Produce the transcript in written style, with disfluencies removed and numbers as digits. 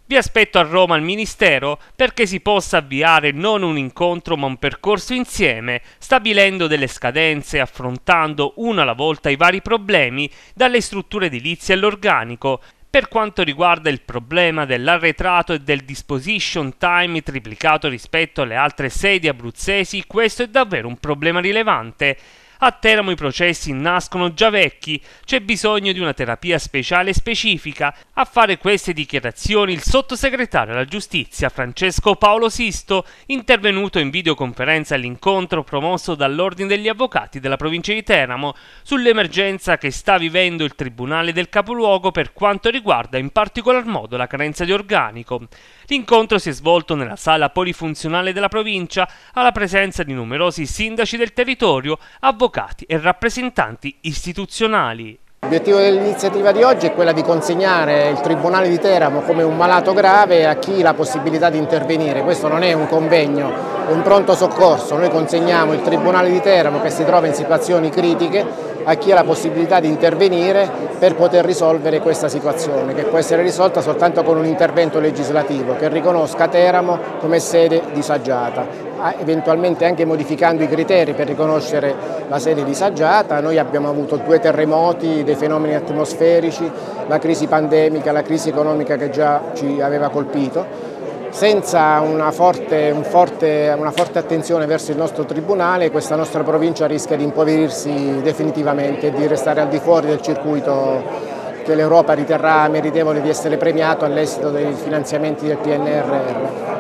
Vi aspetto a Roma al Ministero perché si possa avviare non un incontro ma un percorso insieme, stabilendo delle scadenze e affrontando uno alla volta i vari problemi, dalle strutture edilizie all'organico. Per quanto riguarda il problema dell'arretrato e del disposition time triplicato rispetto alle altre sedi abruzzesi, questo è davvero un problema rilevante. A Teramo i processi nascono già vecchi, c'è bisogno di una terapia speciale e specifica. A fare queste dichiarazioni il sottosegretario alla giustizia Francesco Paolo Sisto, intervenuto in videoconferenza all'incontro promosso dall'Ordine degli Avvocati della provincia di Teramo sull'emergenza che sta vivendo il Tribunale del Capoluogo per quanto riguarda in particolar modo la carenza di organico. L'incontro si è svolto nella sala polifunzionale della provincia alla presenza di numerosi sindaci del territorio, avvocati e rappresentanti istituzionali. L'obiettivo dell'iniziativa di oggi è quella di consegnare il Tribunale di Teramo come un malato grave a chi ha la possibilità di intervenire. Questo non è un convegno, è un pronto soccorso. Noi consegniamo il Tribunale di Teramo che si trova in situazioni critiche a chi ha la possibilità di intervenire per poter risolvere questa situazione, che può essere risolta soltanto con un intervento legislativo che riconosca Teramo come sede disagiata, eventualmente anche modificando i criteri per riconoscere la sede disagiata. Noi abbiamo avuto 2 terremoti, dei fenomeni atmosferici, la crisi pandemica, la crisi economica che già ci aveva colpito. Senza una forte attenzione verso il nostro Tribunale, questa nostra provincia rischia di impoverirsi definitivamente e di restare al di fuori del circuito che l'Europa riterrà meritevole di essere premiato all'esito dei finanziamenti del PNRR.